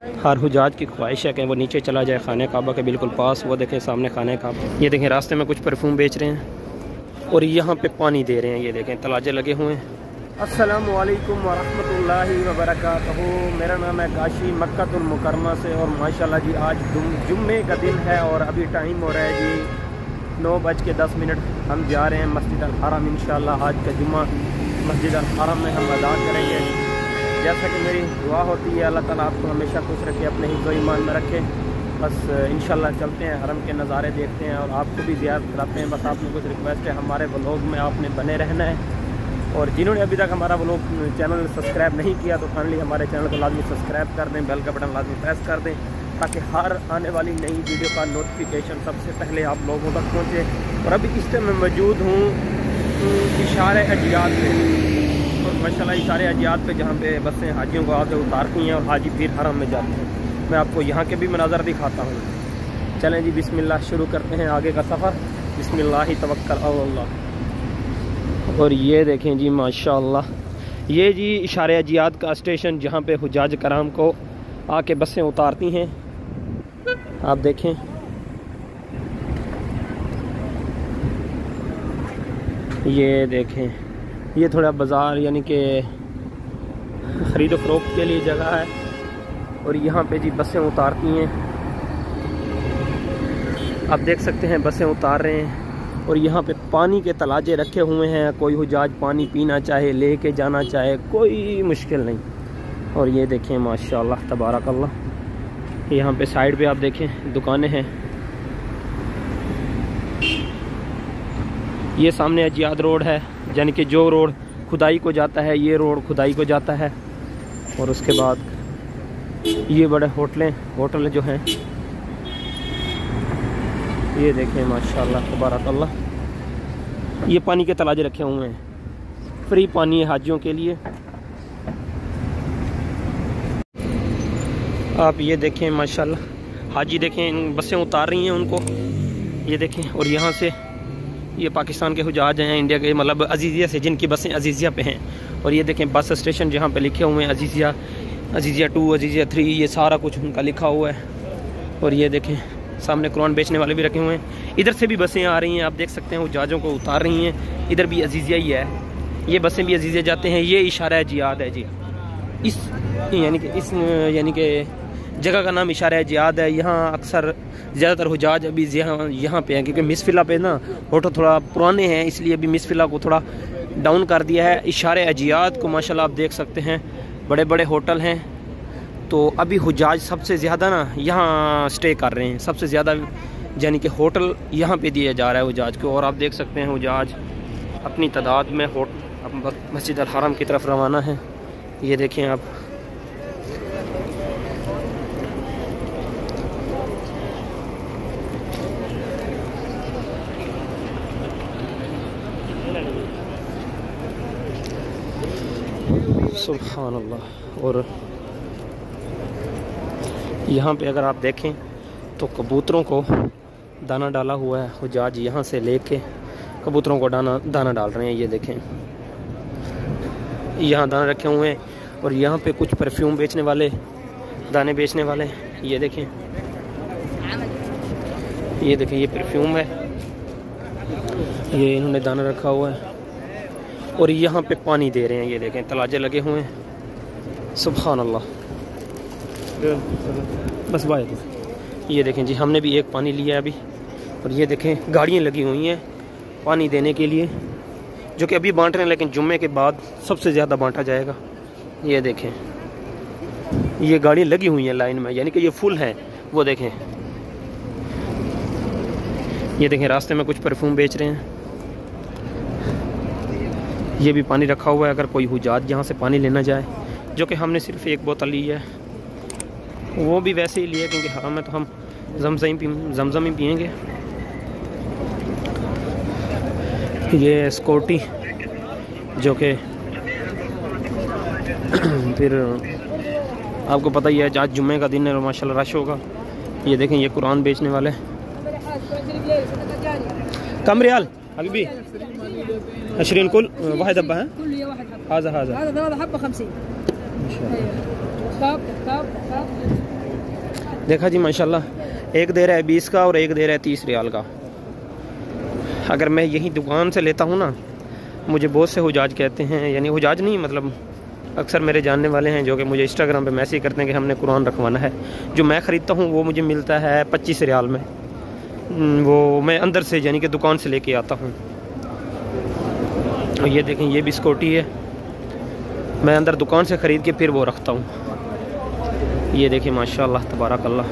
हर हुजाज की ख्वाहिश है कि वो नीचे चला जाए खाने काबा के बिल्कुल पास। वो देखें सामने खाने काबा, ये देखें रास्ते में कुछ परफ्यूम बेच रहे हैं और यहाँ पे पानी दे रहे हैं। ये देखें तलाजे लगे हुए हैं। अस्सलामु अलैकुम वरहमतुल्लाहि वबरकातुहू। मेरा नाम है काशी मक्कातुल मुकरमा से और माशाल्लाह जी आज जुम्मे का दिन है और अभी टाइम हो रहा है जी 9:10। हम जा रहे हैं मस्जिद अल हरम। इंशाल्लाह आज का जुम्मा मस्जिद अल हरम में हम अदा करेंगे। जैसा कि मेरी दुआ होती है अल्लाह ताला आपको हमेशा खुश रखे, अपने हिफ्ज़ व ईमान में रखे। बस इंशाल्लाह चलते हैं, हरम के नज़ारे देखते हैं और आपको भी ज़ियारत कराते हैं। बस आपने कुछ रिक्वेस्ट है, हमारे व्लॉग में आपने बने रहना है और जिन्होंने अभी तक हमारा व्लॉग चैनल सब्सक्राइब नहीं किया तो फाइनली हमारे चैनल को लाजमी सब्सक्राइब कर दें, बेल का बटन लाजमी प्रेस कर दें ताकि हर आने वाली नई वीडियो का नोटिफिकेशन सबसे पहले आप लोगों तक पहुँचे। और अभी इस टाइम मैं मौजूद हूँ इशारे अजियात पे और माशाल्लाह इशारे अजियात पे जहाँ पे बसें हाजियों को आके उतारती हैं और हाजी फिर हरम में जाते हैं। मैं आपको यहाँ के भी मनाज़र दिखाता हूँ। चलें जी बिस्मिल्लाह शुरू करते हैं आगे का सफ़र। बिस्मिल्लाह तवक्कल अल्लाह। और ये देखें जी माशाल्लाह, ये जी इशारे अजियात का स्टेशन जहाँ पे हुजाज कराम को आके बसें उतारती हैं। आप देखें ये देखें, ये थोड़ा बाज़ार यानी कि ख़रीद व फ़रोख्त के लिए जगह है और यहाँ पे जी बसें उतारती हैं। आप देख सकते हैं बसें उतार रहे हैं और यहाँ पे पानी के तलाजे रखे हुए हैं। कोई हुजाज पानी पीना चाहे, लेके जाना चाहे, कोई मुश्किल नहीं। और ये देखें माशाल्लाह तबारकल्लाह, यहाँ पे साइड पे आप देखें दुकानें हैं। ये सामने अजियाद रोड है, यानी कि जो रोड खुदाई को जाता है ये रोड खुदाई को जाता है। और उसके बाद ये बड़े होटल जो हैं ये देखें माशाल्लाह तबारकल्लाह, ये पानी के तलाजे रखे हुए हैं। फ्री पानी है हाजियों के लिए। आप ये देखें माशाल्लाह, हाजी देखें बसें उतार रही हैं उनको, ये देखें। और यहाँ से ये पाकिस्तान के हुजाज हैं, इंडिया के मतलब अजीज़िया से, जिनकी बसें अजीज़िया पे हैं। और ये देखें बस स्टेशन जहाँ पे लिखे हुए हैं अजीज़िया 2, अजीज़िया 3, ये सारा कुछ उनका लिखा हुआ है। और ये देखें सामने कुरान बेचने वाले भी रखे हुए हैं। इधर से भी बसें आ रही हैं, आप देख सकते हैं हुजाजों को उतार रही हैं। इधर भी अजीज़िया ही है, ये बसें भी अजीज़िया जाते हैं। ये इशारा अजियात है जी, इस यानी कि जगह का नाम इशारा अजियात है। यहाँ अक्सर ज़्यादातर हुजाज अभी यहाँ पे हैं क्योंकि मिसफिला पे ना होटल थोड़ा पुराने हैं, इसलिए अभी मिसफिला को थोड़ा डाउन कर दिया है। इशारे अजियात को माशाल्लाह आप देख सकते हैं, बड़े बड़े होटल हैं। तो अभी हुजाज सबसे ज़्यादा ना यहाँ स्टे कर रहे हैं, सबसे ज़्यादा यानी कि होटल यहाँ पे दिया जा रहा है हुजाज को। और आप देख सकते हैं हुजाज अपनी तादाद में मस्जिद अल हरम की तरफ रवाना है। ये देखें आप, सुभान अल्लाह। और यहाँ पे अगर आप देखें तो कबूतरों को दाना डाला हुआ है। हुजाज यहाँ से लेके कबूतरों को दाना डाल रहे हैं। ये देखें यहाँ दाना रखे हुए हैं और यहाँ पे कुछ परफ्यूम बेचने वाले, दाने बेचने वाले। ये देखें ये परफ्यूम है, ये इन्होंने दाना रखा हुआ है और यहाँ पे पानी दे रहे हैं। ये देखें तलाजे लगे हुए हैं। सुभान अल्लाह। बस भाई ये देखें जी, हमने भी एक पानी लिया अभी। और ये देखें गाड़ियाँ लगी हुई हैं पानी देने के लिए, जो कि अभी बांट रहे हैं लेकिन जुम्मे के बाद सबसे ज़्यादा बांटा जाएगा। ये देखें ये गाड़ियाँ लगी हुई हैं लाइन में, यानी कि ये फुल हैं। वो देखें ये देखें रास्ते में कुछ परफ्यूम बेच रहे हैं। ये भी पानी रखा हुआ है अगर कोई हुजाज यहाँ से पानी लेना जाए, जो कि हमने सिर्फ एक बोतल ली है, वो भी वैसे ही लिया क्योंकि हरम में तो हम जमजम ही पिएंगे। ये स्कूटी जो कि फिर आपको पता ही है आज जुम्मे का दिन है और माशाल्लाह रश होगा। ये देखें ये कुरान बेचने वाले। कम रियाल अभी भी 20 कुल वाहिद हब्बा है। हाजा देखा जी माशाल्लाह, एक दे रहा है 20 का और एक दे रहा है 30 रियाल का। अगर मैं यही दुकान से लेता हूँ ना, मुझे बहुत से हुजाज कहते हैं, यानी हुजाज नहीं मतलब अक्सर मेरे जानने वाले हैं जो कि मुझे इंस्टाग्राम पे मैसेज करते हैं कि हमने कुरान रखवाना है। जो मैं ख़रीदता हूँ वो मुझे मिलता है 25 रियाल में, वो मैं अंदर से यानी कि दुकान से लेके आता हूँ। और ये देखें, ये भी स्कूटी है, मैं अंदर दुकान से ख़रीद के फिर वो रखता हूँ। ये देखें माशाल्लाह तबारकल्लाह।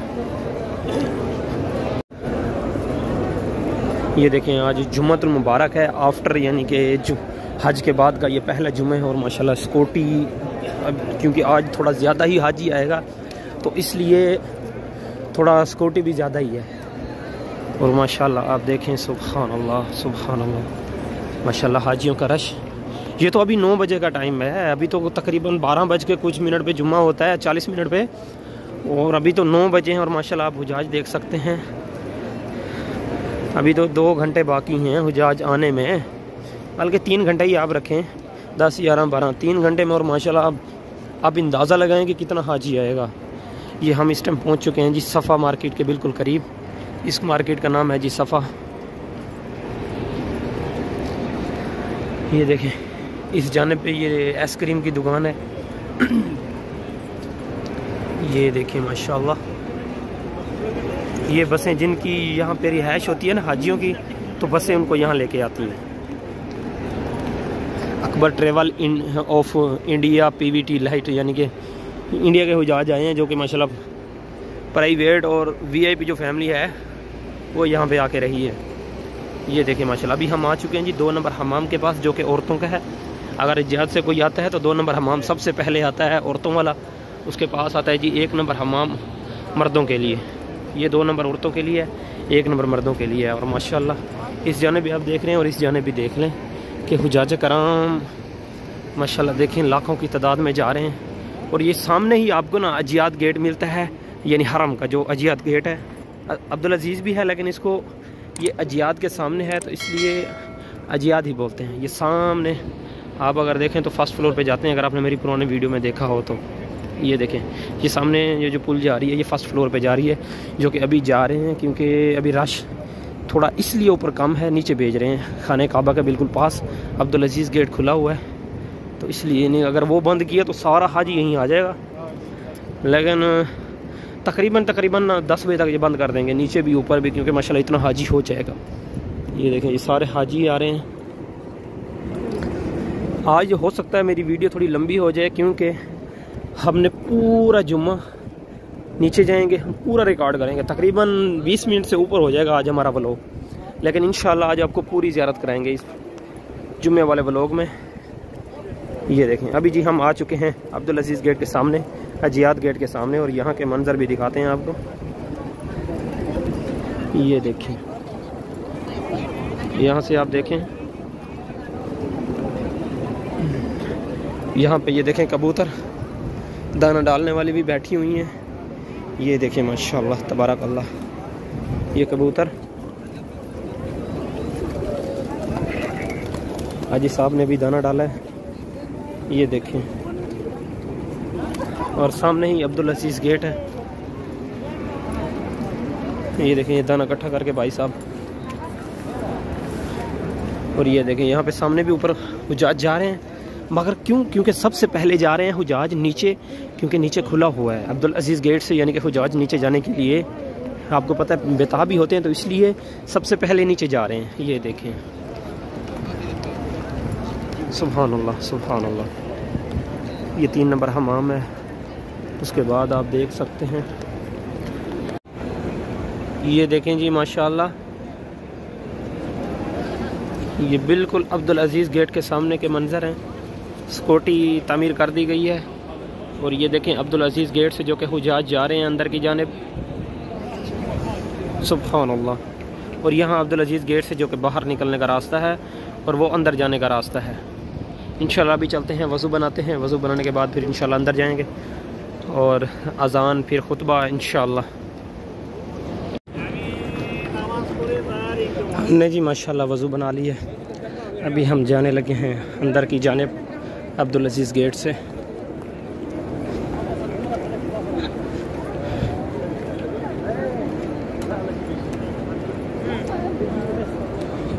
ये देखें आज जुम्मतुल मुबारक है, आफ्टर यानी कि हज के बाद का ये पहला जुम्मा है। और माशाल्लाह स्कूटी, अब क्योंकि आज थोड़ा ज़्यादा ही हाजी आएगा तो इसलिए थोड़ा स्कूटी भी ज़्यादा ही है। और माशाल्लाह आप देखें, सुभान अल्लाह सुभान अल्लाह, माशाल्लाह हाजियों का रश। ये तो अभी 9 बजे का टाइम है, अभी तो तकरीबन 12 बज के कुछ मिनट पे जुम्मा होता है, 40 मिनट पे, और अभी तो 9 बजे हैं। और माशाल्लाह आप हुजाज देख सकते हैं, अभी तो 2 घंटे बाकी हैं हुजाज आने में, बल्कि 3 घंटे ही आप रखें, 10, 11, 12, 3 घंटे में। और माशाल्लाह आप अंदाज़ा लगाएं कि कितना हाजी आएगा। ये हम इस टाइम पहुंच चुके हैं जी सफ़ा मार्केट के बिल्कुल करीब। इस मार्केट का नाम है जी सफ़ा। ये देखें, इस जाने पे ये आइसक्रीम की दुकान है। ये देखें माशाल्लाह, ये बसें जिनकी यहाँ पे रिहाइश होती है ना हाजियों की, तो बसें उनको यहाँ लेके आती हैं। Akbar travel of India PVT light, यानी कि इंडिया के हुजाज आए हैं जो कि माशाल्लाह प्राइवेट और VIP जो फैमिली है वो यहाँ पे आके रही है। ये देखिए माशाल्लाह, अभी हम आ चुके हैं जी 2 नंबर हमाम के पास, जो कि औरतों का है। अगर जिहाद से कोई आता है तो 2 नंबर हमाम सबसे पहले आता है औरतों वाला, उसके पास आता है जी 1 नंबर हमाम मर्दों के लिए। ये 2 नंबर औरतों के लिए है, 1 नंबर मर्दों के लिए है। और माशाल्लाह इस जाने भी आप देख रहे हैं और इस जाने भी देख लें कि हुजाज कराम माशाल्लाह देखें लाखों की तादाद में जा रहे हैं। और ये सामने ही आपको ना अजियात गेट मिलता है, यानी हरम का जो अजियात गेट है। अब्दुल अजीज़ भी है लेकिन इसको ये अजियात के सामने है तो इसलिए अजियात ही बोलते हैं। ये सामने आप अगर देखें तो फर्स्ट फ्लोर पे जाते हैं, अगर आपने मेरी पुरानी वीडियो में देखा हो तो। ये देखें, ये सामने ये जो पुल जा रही है ये फर्स्ट फ्लोर पे जा रही है, जो कि अभी जा रहे हैं क्योंकि अभी रश थोड़ा इसलिए ऊपर कम है, नीचे भेज रहे हैं। खाने काबा के बिल्कुल पास अब्दुल अजीज़ गेट खुला हुआ है तो इसलिए नहीं, अगर वो बंद किया तो सारा हाजी यहीं आ जाएगा। लेकिन तकरीबन 10 बजे तक ये बंद कर देंगे, नीचे भी ऊपर भी, क्योंकि माशाल्लाह इतना हाजी हो जाएगा। ये देखें, ये सारे हाजी आ रहे हैं। आज हो सकता है मेरी वीडियो थोड़ी लंबी हो जाए क्योंकि हमने पूरा जुम्मा नीचे जाएंगे, हम पूरा रिकॉर्ड करेंगे, तकरीबन 20 मिनट से ऊपर हो जाएगा आज हमारा व्लॉग। लेकिन इंशाल्लाह आज आपको पूरी ज़ियारत कराएंगे इस जुम्मे वाले व्लॉग में। ये देखें, अभी जी हम आ चुके हैं अब्दुल अजीज़ गेट के सामने, अजियात गेट के सामने, और यहाँ के मंजर भी दिखाते हैं आपको। ये देखें, यहाँ से आप देखें, यहाँ पे ये देखें कबूतर दाना डालने वाली भी बैठी हुई हैं। ये देखें माशाल्लाह तबारकल्लाह, ये कबूतर हाजी साहब ने भी दाना डाला है। ये देखें, और सामने ही अब्दुल अजीज़ गेट है। ये देखें, ये दाना इकट्ठा करके भाई साहब। और ये देखें, यहाँ पे सामने भी ऊपर हुजाज जा रहे हैं, मगर क्योंकि सबसे पहले जा रहे हैं हुजाज नीचे, क्योंकि नीचे खुला हुआ है अब्दुल अजीज़ गेट से, यानी कि हुजाज नीचे जाने के लिए आपको पता है बेताब भी होते हैं, तो इसलिए सबसे पहले नीचे जा रहे हैं। ये देखें, सुभान अल्लाह सुभान अल्लाह। ये 3 नंबर हमाम है, उसके बाद आप देख सकते हैं, ये देखें जी माशाल्लाह, ये बिल्कुल अब्दुल अजीज़ गेट के सामने के मंजर हैं। स्कूटी तामीर कर दी गई है। और ये देखें अब्दुल अजीज़ गेट से जो कि हुजाज जा रहे हैं अंदर की जानिब, सुभान अल्लाह। और यहाँ अब्दुल अजीज़ गेट से जो कि बाहर निकलने का रास्ता है और वो अंदर जाने का रास्ता है। इंशाल्लाह अभी चलते हैं, वज़ू बनाते हैं, वज़ू बनाने के बाद फिर इंशाल्लाह अंदर जाएंगे और अज़ान फिर खुतबा इंशाल्लाह। हमने जी माशाल्लाह वज़ू बना ली है, अभी हम जाने लगे हैं अंदर की जानिब अब्दुल अजीज़ गेट से।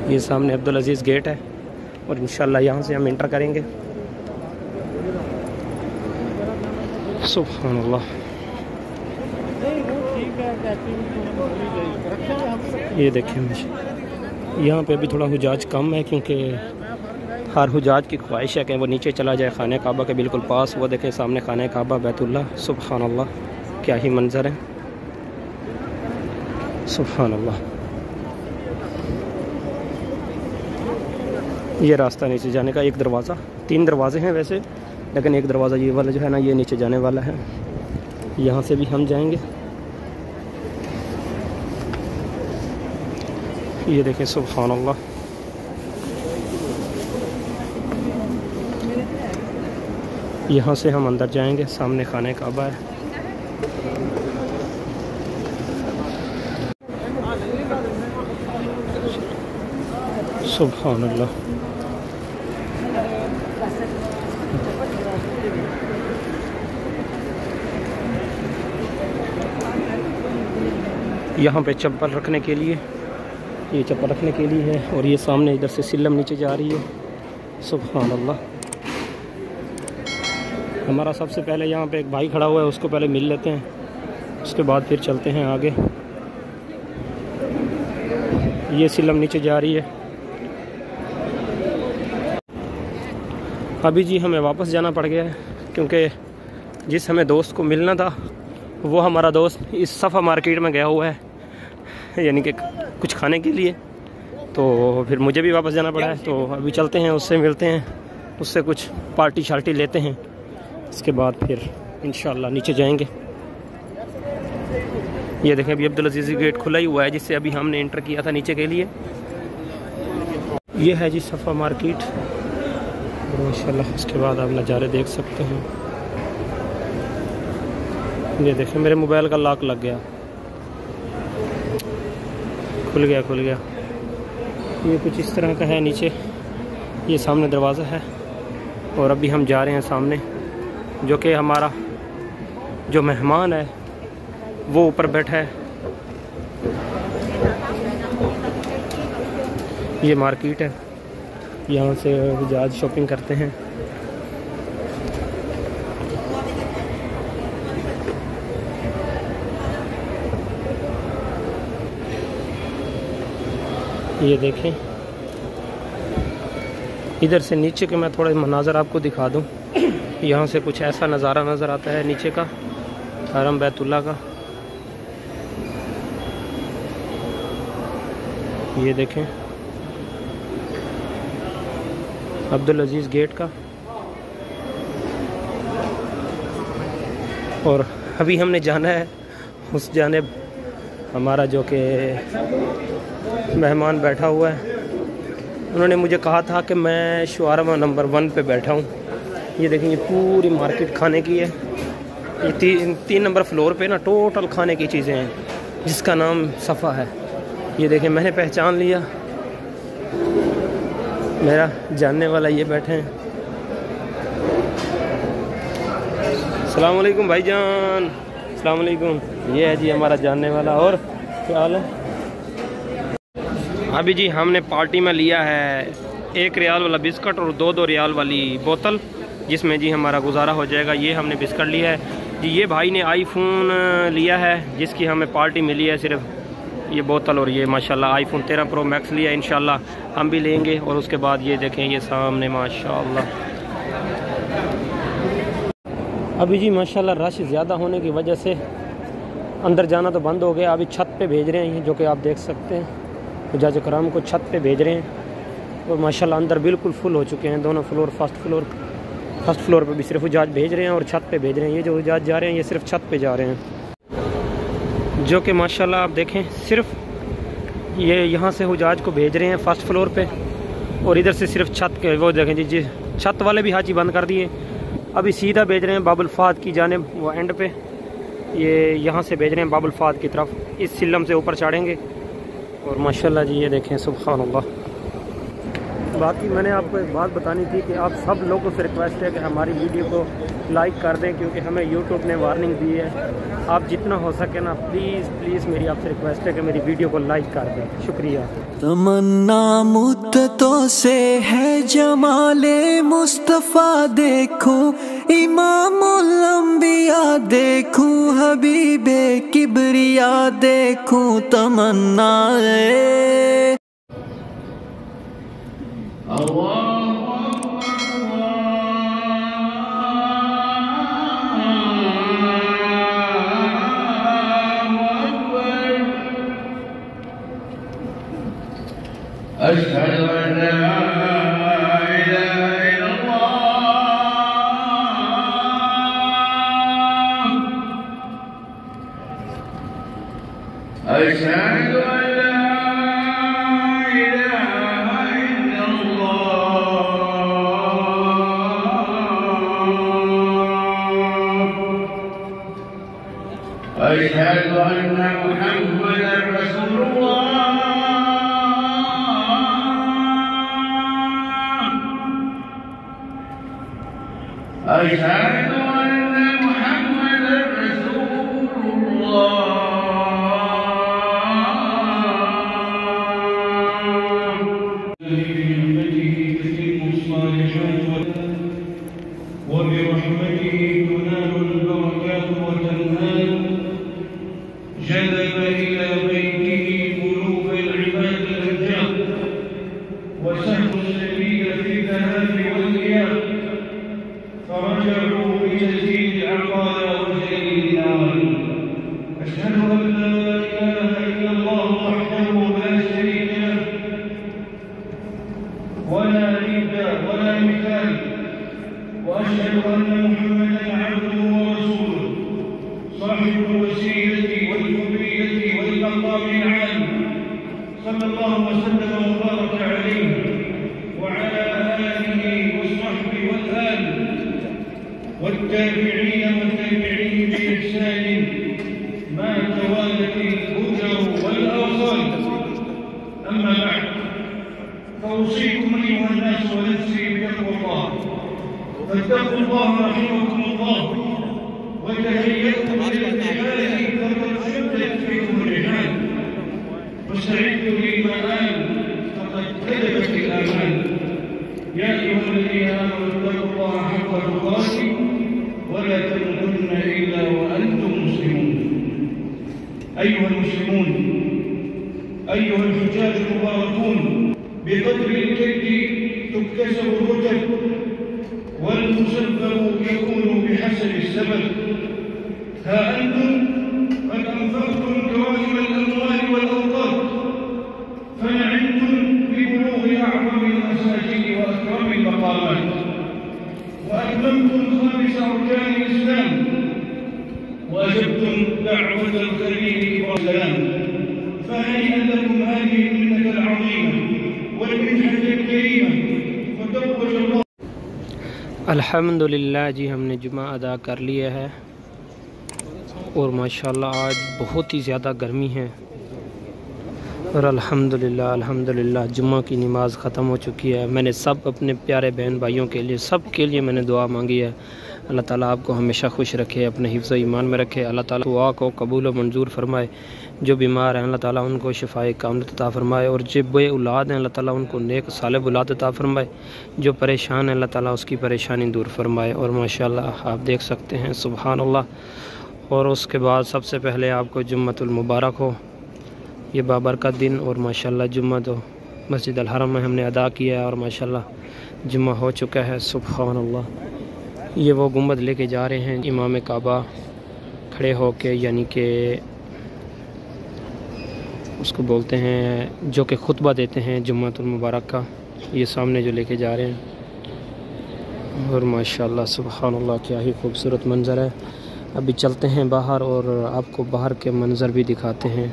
ये सामने अब्दुल अजीज़ गेट है और इंशाल्लाह यहाँ से हम इंटर करेंगे। सुभान अल्लाह। ये देखें यहाँ पे अभी थोड़ा हुजाज कम है, क्योंकि हर हुजाज की ख्वाहिश है कि वो नीचे चला जाए खाने काबा के बिल्कुल पास। वो देखें सामने खाने काबा बैतुल्लाह। सुभान अल्लाह, क्या ही मंजर है। सुभान अल्लाह। ये रास्ता नीचे जाने का, एक दरवाज़ा, 3 दरवाजे हैं वैसे, लेकिन एक दरवाज़ा ये वाला जो है ना, ये नीचे जाने वाला है। यहाँ से भी हम जाएंगे। ये देखें सुभान अल्लाह। यहाँ से हम अंदर जाएंगे, सामने खाने काबा है। सुभान अल्लाह। यहाँ पे चप्पल रखने के लिए, ये चप्पल रखने के लिए है, और ये सामने इधर से सिल्लम नीचे जा रही है। सुभान अल्लाह। हमारा सबसे पहले यहाँ पे एक भाई खड़ा हुआ है, उसको पहले मिल लेते हैं, उसके बाद फिर चलते हैं आगे। ये सिल्लम नीचे जा रही है। अभी जी हमें वापस जाना पड़ गया है, क्योंकि जिस हमें दोस्त को मिलना था वो हमारा दोस्त इस सफ़ा मार्केट में गया हुआ है, यानी कि कुछ खाने के लिए। तो फिर मुझे भी वापस जाना पड़ा है। तो अभी चलते हैं, उससे मिलते हैं, उससे कुछ पार्टी शार्टी लेते हैं, इसके बाद फिर इंशाल्लाह नीचे जाएंगे। ये देखें अभी अब्दुल अजीज़ गेट खुला ही हुआ है, जिससे अभी हमने इंटर किया था नीचे के लिए। ये है जी सफ़ा मार्केट, माशाल्लाह। उसके बाद आप नज़ारे देख सकते हैं। ये देखें मेरे मोबाइल का लॉक लग गया, खुल गया। ये कुछ इस तरह का है नीचे। ये सामने दरवाज़ा है, और अभी हम जा रहे हैं सामने, जो कि हमारा जो मेहमान है वो ऊपर बैठा है। ये मार्केट है, यहाँ से हुजाज शॉपिंग करते हैं। ये देखें, इधर से नीचे के मैं थोड़ा मनाज़र आपको दिखा दूं। यहाँ से कुछ ऐसा नज़ारा नज़र आता है नीचे का, हरम बैतुल्लाह का। ये देखें अब्दुल अजीज़ गेट का। और अभी हमने जाना है उस जानिब, हमारा जो कि मेहमान बैठा हुआ है, उन्होंने मुझे कहा था कि मैं शवारमा नंबर 1 पे बैठा हूँ। ये देखें, ये पूरी मार्केट खाने की है। ये 3 नंबर फ्लोर पे ना टोटल खाने की चीज़ें हैं, जिसका नाम सफ़ा है। ये देखें मैंने पहचान लिया, मेरा जानने वाला ये बैठे हैं। अस्सलाम वालेकुम भाईजान। अस्सलाम वालेकुम। ये है जी हमारा जानने वाला। और क्या हाल है? अभी जी हमने पार्टी में लिया है 1 रियाल वाला बिस्कुट और 2 रियाल वाली बोतल, जिसमें जी हमारा गुजारा हो जाएगा। ये हमने बिस्कुट लिया है जी। ये भाई ने आईफोन लिया है, जिसकी हमें पार्टी मिली है सिर्फ ये बोतल, और ये माशाल्लाह आईफोन 13 प्रो मैक्स लिया है। इंशाल्लाह हम भी लेंगे। और उसके बाद ये देखें, ये सामने माशाल्लाह। अभी जी माशाल्लाह रश ज़्यादा होने की वजह से अंदर जाना तो बंद हो गया। अभी छत पे भेज रहे हैं, जो कि आप देख सकते हैं, हुज्जाज कराम को छत पे भेज रहे हैं। और माशाल्लाह अंदर बिल्कुल फुल हो चुके हैं दोनों फ्लोर। फर्स्ट फ्लोर पे भी सिर्फ हुज्जाज भेज रहे हैं और छत पे भेज रहे हैं। ये जो हुज्जाज जा रहे हैं ये सिर्फ छत पे जा रहे हैं, जो कि माशाल्लाह आप देखें सिर्फ ये यहाँ से हुज्जाज को भेज रहे हैं फर्स्ट फ्लोर पे, और इधर से सिर्फ छत के वो देखें जी छत वाले भी हाजी बंद कर दिए। अभी सीधा भेज रहे हैं बाबुल फाद की जानिब, वो एंड पे। ये यहाँ से भेज रहे हैं बाबुल फाद की तरफ, इस सिल्लम से ऊपर चढ़ेंगे। और माशाल्लाह जी ये देखें सुभान अल्लाह। बाकी मैंने आपको एक बात बतानी थी कि आप सब लोगों से रिक्वेस्ट है कि हमारी वीडियो को लाइक कर दें, क्योंकि हमें यूट्यूब ने वार्निंग दी है। आप जितना हो सके ना प्लीज़ प्लीज़ मेरी आपसे रिक्वेस्ट है कि मेरी वीडियो को लाइक कर दें। शुक्रिया। तमन्ना मुद्दतों से है जमाले मुस्तफ़ा देखूं, इमामुल अंबिया देखूं, हबीबे किबरिया देखूं, तमन्ना أشهد أن لا إله إلا الله أشهد أن لا إله إلا الله أشهد أن محمدا رسول الله أشهد أن محمدا رسول الله بنعمته تتم الصالحات وبرحمته تنال البركات وتنال جذب إلى بيته قلوب العباد الأرجاء وسهل السبيل في الذهاب والإياب فرجعوا بتجديد العقايا وجليل النار. أشهد أن لا إله إلا الله وحده لا شريك له ولا ند ولا مثال، وأشهد أن محمدا عبده ورسوله صاحب الوسيلة والحرية والمقام العالي، صلى الله وسلم وبارك عليه وعلى آله وصحبه والآل والتابعين والتابعين بإحسان ما توالت الهجر والأوصال. أما بعد، فأوصيكم أيها الناس ونفسي بتقوى الله، فاتقوا الله رحمكم الله، وتهيأوا للجهاد فقد شدت فيكم الرحال، واستعدوا للمآل فقد كذبت الآمال. يا أيها الذين آمنوا اتقوا الله حق تقاته ولا تموتن إلا وأنتم مسلمون. أيها المسلمون، أيها الحجاج المباركون، بقدر الجد تكتسب الرتب، والمسبب يكون بحسب السبب. ها أنتم قد أنفقتم كواكب الأموال والأوقات، فنعمتم ببلوغ أعظم المساجد وأكرم المقامات، وأتممتم خامس أركان الإسلام، وأجبتم دعوة الخليل إبراهيم، فهنيئا لكم هذه المنة العظيمة والمنحة الكريمة، فتوج الله. अल्हम्दुलिल्लाह जी, हमने जुमा अदा कर लिया है और माशाल्लाह आज बहुत ही ज़्यादा गर्मी है और अल्हम्दुलिल्लाह जुम्मा की नमाज़ ख़त्म हो चुकी है। मैंने सब अपने प्यारे बहन भाइयों के लिए, सब के लिए मैंने दुआ मांगी है। अल्लाह ताला आपको हमेशा खुश रखे, अपने हिफ्ज़ ईमान में रखे। अल्लाह ताला दुआ को कबूल और मंजूर फरमाए। जो बीमार हैं अल्लाह ताला उनको शिफाए कामिल अता फरमाए, और जो बे औलाद हैं अल्लाह ताला उनको नेक साले औलाद अता फरमाए। जो परेशान हैं अल्लाह ताला उसकी परेशानी दूर फरमाए। और माशाल्लाह आप देख सकते हैं, सुभान अल्लाह। और उसके बाद सबसे पहले आपको जुम्मतुल मुबारक हो, ये बाबरकत दिन। और माशाल्लाह जुम्मा तो मस्जिद अल हरम में हमने अदा किया है और माशाल्लाह जुम्मा हो चुका है, सुभान अल्लाह। ये वो गुंबद लेके जा रहे हैं इमाम काबा खड़े होके, यानी कि उसको बोलते हैं जो कि खुतबा देते हैं जुम्मतुल मुबारक का, ये सामने जो लेके जा रहे हैं। और माशाल्लाह सुभान अल्लाह, क्या ही खूबसूरत मंज़र है। अभी चलते हैं बाहर और आपको बाहर के मंज़र भी दिखाते हैं।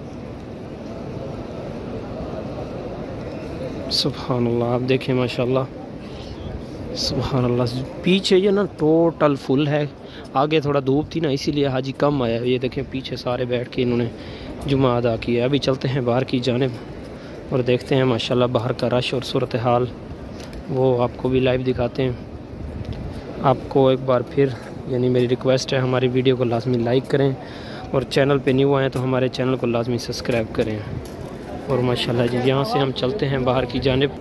सुभान अल्लाह, आप देखें माशाल्लाह सुभान अल्लाह। पीछे ये ना टोटल फुल है, आगे थोड़ा धूप थी ना इसीलिए हाजी कम आया। ये देखें पीछे सारे बैठ के इन्होंने जुमा अदा किया। अभी चलते हैं बाहर की जानिब और देखते हैं माशाल्लाह बाहर का रश और सूरत हाल, वो आपको भी लाइव दिखाते हैं। आपको एक बार फिर यानी मेरी रिक्वेस्ट है, हमारी वीडियो को लाजमी लाइक करें और चैनल पे न्यू आएँ तो हमारे चैनल को लाजमी सब्सक्राइब करें। और माशाल्लाह जी यहाँ से हम चलते हैं बाहर की जानिब।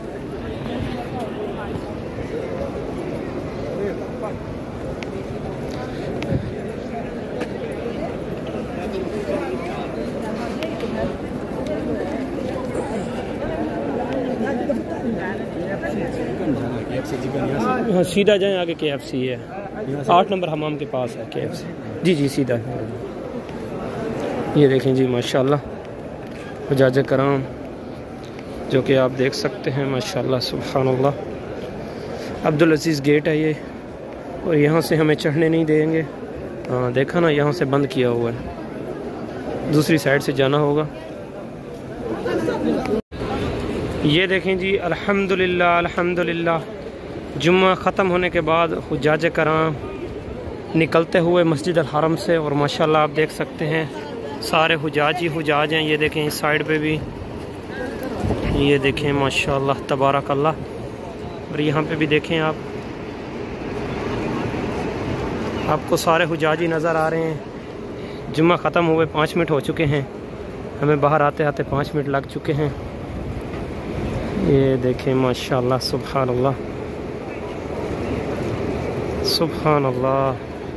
हाँ सीधा जाएं, आगे KFC है, 8 नंबर हमाम के पास है KFC। जी जी सीधा। ये देखें जी माशाल्लाह हुजाज कराम, जो कि आप देख सकते हैं माशाल्लाह सुब्हानअल्लाह। अब्दुल अजीज़ गेट है ये, और यहाँ से हमें चढ़ने नहीं देंगे। हाँ देखा ना, यहाँ से बंद किया हुआ है, दूसरी साइड से जाना होगा। ये देखें जी अल्हम्दुलिल्लाह अल्हम्दुलिल्लाह, जुम्मा ख़त्म होने के बाद हुज्जाज कराम निकलते हुए मस्जिद अल हरम से। और माशाल्लाह आप देख सकते हैं सारे हुज्जाज ही हुज्जाज हैं। ये देखें इस साइड पे भी, ये देखें माशाल्लाह तबारक अल्लाह। और यहाँ पे भी देखें आपको सारे हुज्जाज ही नज़र आ रहे हैं। जुम्मा ख़त्म हुए 5 मिनट हो चुके हैं, हमें बाहर आते आते 5 मिनट लग चुके हैं। ये देखें माशाल्लाह सुभान अल्लाह सुभान अल्लाह।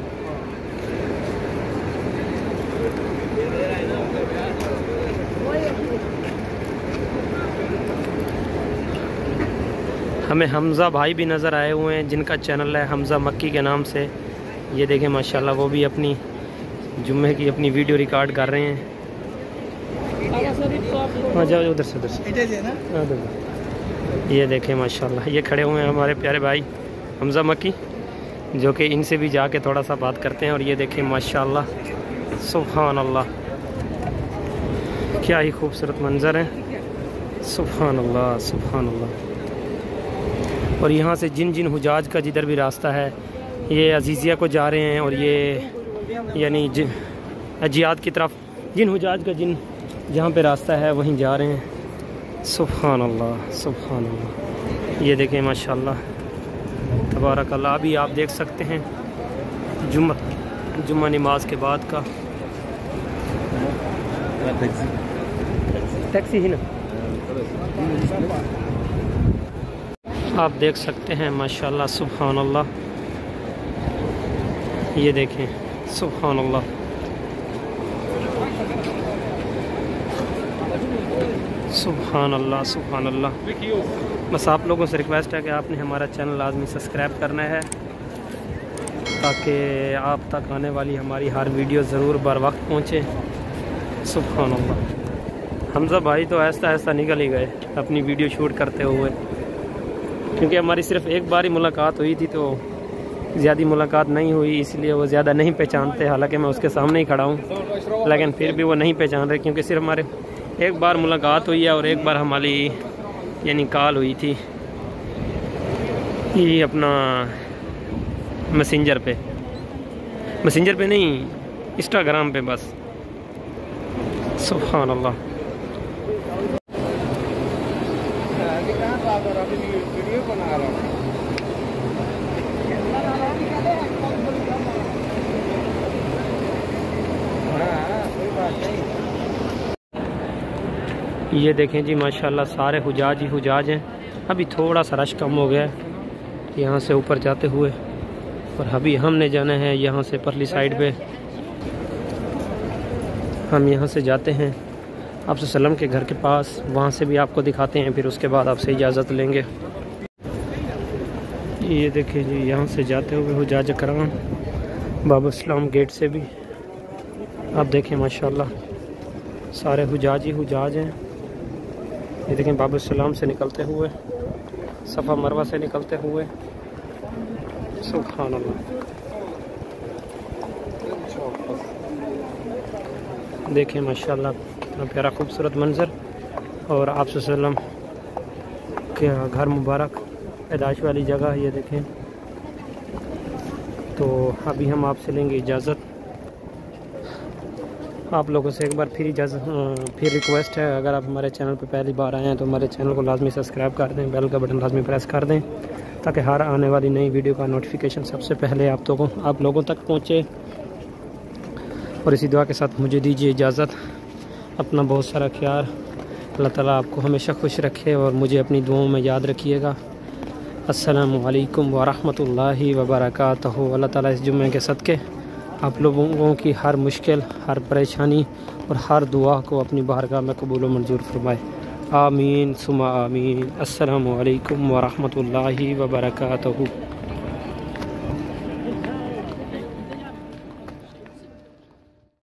हमें हमज़ा भाई भी नज़र आए हुए हैं, जिनका चैनल है हमज़ा मक्की के नाम से। ये देखें माशाल्लाह, वो भी अपनी जुम्मे की अपनी वीडियो रिकॉर्ड कर रहे हैं। हाँ जाओ उधर से ये देखें माशाल्लाह, ये खड़े हुए हैं हमारे प्यारे भाई हमज़ा मक्की, जो कि इनसे भी जाके थोड़ा सा बात करते हैं। और ये देखें माशाल्लाह सुभान अल्लाह, क्या ही खूबसूरत मंज़र है, सुभान अल्लाह सुभान अल्लाह। और यहाँ से जिन जिन हुजाज का जिधर भी रास्ता है, ये अजीज़िया को जा रहे हैं, और ये यानी अजियात की तरफ जिन हुजाज का जहाँ पे रास्ता है वहीं जा रहे हैं। सुभान अल्लाह सुभान अल्लाह। ये देखें माशाल्लाह तबारक अल्लाह। अभी आप देख सकते हैं जुम्मा नमाज के बाद का टैक्सी ही ना, आप देख सकते हैं माशाल्लाह सुभान अल्लाह। ये देखें सुभान अल्लाह सुभान अल्लाह सुभान अल्लाह। बस आप लोगों से रिक्वेस्ट है कि आपने हमारा चैनल लाजमी सब्सक्राइब करना है, ताकि आप तक आने वाली हमारी हर वीडियो ज़रूर बर वक्त पहुँचे। सुभान अल्लाह। हमज़ा भाई तो ऐसा ऐसा निकल ही गए अपनी वीडियो शूट करते हुए, क्योंकि हमारी सिर्फ़ एक बार ही मुलाकात हुई थी, तो ज़्यादा मुलाकात नहीं हुई, इसलिए वो ज़्यादा नहीं पहचानते। हालांकि मैं उसके सामने ही खड़ा हूँ, लेकिन फिर भी वो नहीं पहचान रहे, क्योंकि सिर्फ हमारे एक बार मुलाकात हुई है और एक बार हमारी यानी कॉल हुई थी, ये अपना मैसेंजर पे नहीं, इंस्टाग्राम पे बस। सुभान अल्लाह। ये देखें जी माशाल्लाह सारे हुजाज ही हुजाज हैं। अभी थोड़ा सा रश कम हो गया है यहाँ से ऊपर जाते हुए, और अभी हमने जाना है यहाँ से परली साइड पे। हम यहाँ से जाते हैं आपसे सल्लम के घर के पास, वहाँ से भी आपको दिखाते हैं, फिर उसके बाद आपसे इजाज़त लेंगे। ये देखिए जी यहाँ से जाते हुए हुजाज कराम बाबा इस्लाम गेट से भी आप देखें माशाल्लाह सारे हुजाज ही हुजाज हैं। ये देखें बाबा इस्लाम से निकलते हुए, सफ़ा मरवा से निकलते हुए। सुभान अल्लाह। देखें माशाल्लाह इतना प्यारा खूबसूरत मंज़र, और आप सल्लम के घर मुबारक पैदाइश वाली जगह। ये देखें, तो अभी हम आपसे लेंगे इजाज़त। आप लोगों से एक बार फिर रिक्वेस्ट है, अगर आप हमारे चैनल पर पहली बार आए हैं तो हमारे चैनल को लाजमी सब्सक्राइब कर दें, बेल का बटन लाजमी प्रेस कर दें, ताकि हर आने वाली नई वीडियो का नोटिफिकेशन सबसे पहले आप लोगों तक पहुँचे। और इसी दुआ के साथ मुझे दीजिए इजाज़त। अपना बहुत सारा ख्याल, अल्लाह ताला आपको हमेशा खुश रखे और मुझे अपनी दुआओं में याद रखिएगा। अस्सलामु अलैकुम व रहमतुल्लाहि व बरकातहू। अल्लाह ताला इस जुम्मे के सदक़े आप लोगों की हर मुश्किल, हर परेशानी और हर दुआ को अपनी बारगाह में कबूल व मंजूर फरमाए। आमीन सुमा आमीन। अस्सलामु अलैकुम व रहमतुल्लाहि व बरकातहू।